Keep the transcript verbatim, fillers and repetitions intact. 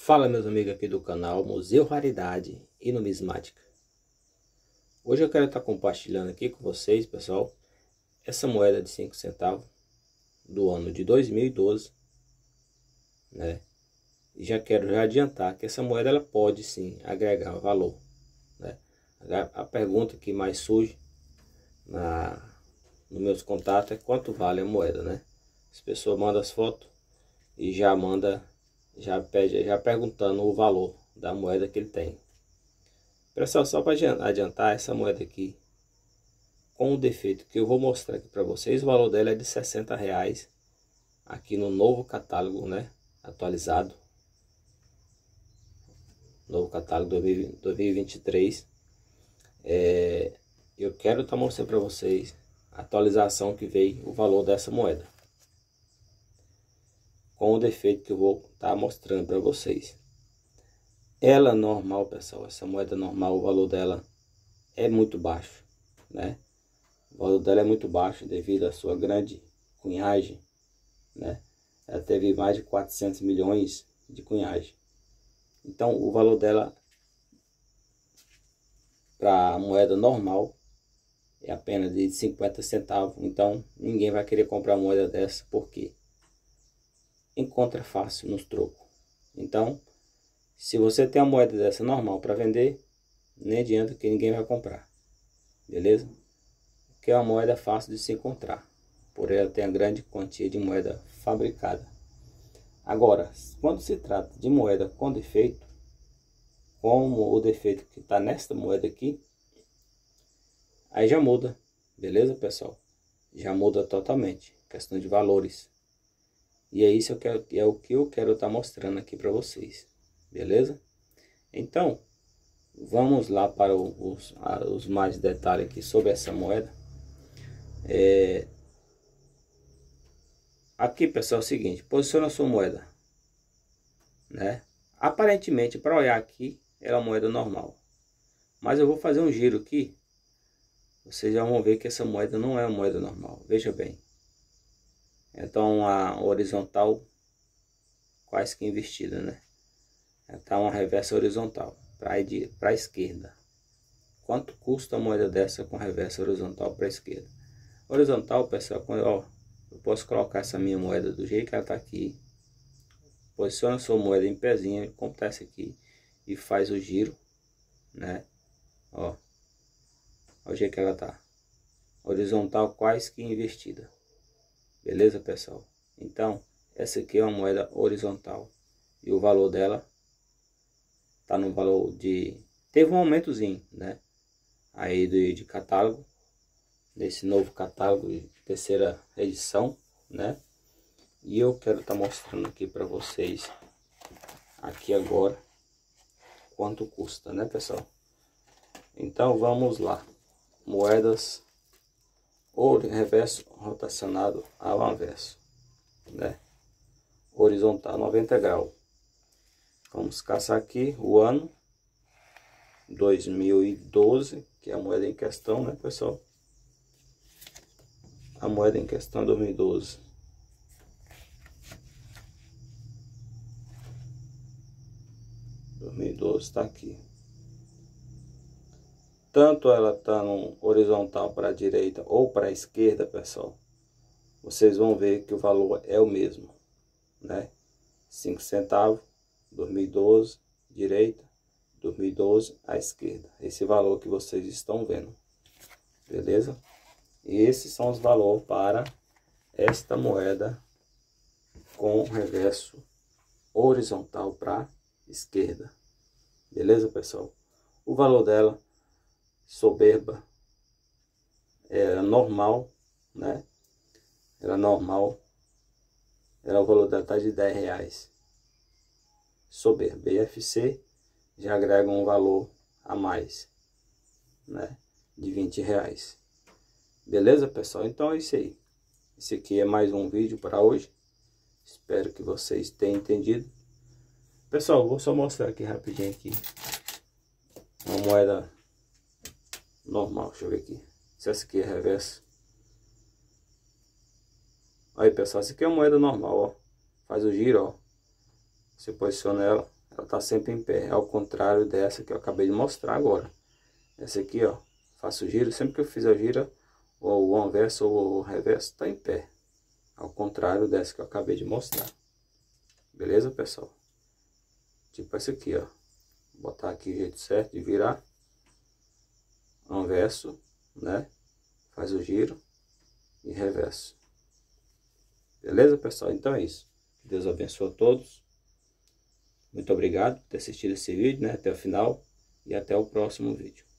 Fala, meus amigos aqui do canal Museu Raridade e Numismática. Hoje eu quero estar compartilhando aqui com vocês, pessoal, essa moeda de cinco centavos do ano de dois mil e doze, né? E já quero já adiantar que essa moeda ela pode sim agregar valor, né? A pergunta que mais surge na, nos meus contatos é quanto vale a moeda, né? As pessoas mandam as fotos e já manda já pede já perguntando o valor da moeda que ele tem. Pessoal, só para adiantar, essa moeda aqui com o defeito que eu vou mostrar aqui para vocês, o valor dela é de sessenta reais aqui no novo catálogo, né, atualizado, novo catálogo dois mil e vinte e três. É, eu quero estar tá mostrando para vocês a atualização que veio o valor dessa moeda, com o defeito que eu vou estar tá mostrando para vocês. Ela normal, pessoal, essa moeda normal, o valor dela é muito baixo, né? O valor dela é muito baixo devido à sua grande cunhagem, né? Ela teve mais de quatrocentos milhões de cunhagem. Então, o valor dela para a moeda normal é apenas de cinquenta centavos. Então, ninguém vai querer comprar moeda dessa porque encontra fácil nos trocos. Então, se você tem uma moeda dessa normal para vender, nem adianta que ninguém vai comprar, beleza? Porque é uma moeda fácil de se encontrar, por ela tem a grande quantia de moeda fabricada. Agora, quando se trata de moeda com defeito, como o defeito que está nesta moeda aqui, aí já muda, beleza, pessoal? Já muda totalmente, questão de valores. E é isso que eu, é o que eu quero estar tá mostrando aqui para vocês. Beleza? Então, vamos lá para os, os mais detalhes aqui sobre essa moeda. É, aqui, pessoal, é o seguinte, posiciona a sua moeda, né? Aparentemente, para olhar aqui, ela é uma moeda normal. Mas eu vou fazer um giro aqui, vocês já vão ver que essa moeda não é uma moeda normal. Veja bem. Então, a horizontal quase que invertida, né? Está uma reversa horizontal para ir para a esquerda. Quanto custa a moeda dessa com reversa horizontal para a esquerda? Horizontal, pessoal, quando, ó, eu posso colocar essa minha moeda do jeito que ela está aqui. Posiciona a sua moeda em pezinho, como está essa aqui, e faz o giro, né? Ó, ó o jeito que ela está. Horizontal quase que invertida. Beleza, pessoal? Então, essa aqui é uma moeda horizontal. E o valor dela tá no valor de... Teve um aumentozinho, né? Aí de, de catálogo. Desse novo catálogo de terceira edição, né? E eu quero estar tá mostrando aqui para vocês. Aqui agora. Quanto custa, né, pessoal? Então vamos lá. Moedas. Ou reverso rotacionado ao avesso, né? Horizontal noventa graus. Vamos caçar aqui o ano dois mil e doze, que é a moeda em questão, né, pessoal? A moeda em questão é dois mil e doze. dois mil e doze está aqui. Tanto ela está no horizontal para a direita ou para a esquerda, pessoal, vocês vão ver que o valor é o mesmo, né? cinco centavos, dois mil e doze, direita, dois mil e doze, à esquerda. Esse valor que vocês estão vendo, beleza? E esses são os valores para esta moeda com reverso horizontal para esquerda, beleza, pessoal? O valor dela, soberba, é normal, né? Era normal, era o valor dela tá de dez reais. Soberba, B F C já agrega um valor a mais, né? De vinte reais. Beleza, pessoal? Então é isso aí. Esse aqui é mais um vídeo para hoje. Espero que vocês tenham entendido. Pessoal, vou só mostrar aqui rapidinho aqui uma moeda normal. Deixa eu ver aqui se essa aqui é reverso. Aí, pessoal, essa aqui é uma moeda normal, ó. Faz o giro, ó. Você posiciona ela, ela tá sempre em pé, ao contrário dessa que eu acabei de mostrar agora. Essa aqui, ó, faço o giro, sempre que eu fizer o giro, ou o anverso ou o reverso, tá em pé, ao contrário dessa que eu acabei de mostrar. Beleza, pessoal? Tipo essa aqui, ó, vou botar aqui o jeito certo de virar, anverso, né? Faz o giro e reverso. Beleza, pessoal? Então é isso. Deus abençoe a todos. Muito obrigado por ter assistido esse vídeo, né, até o final. E até o próximo vídeo.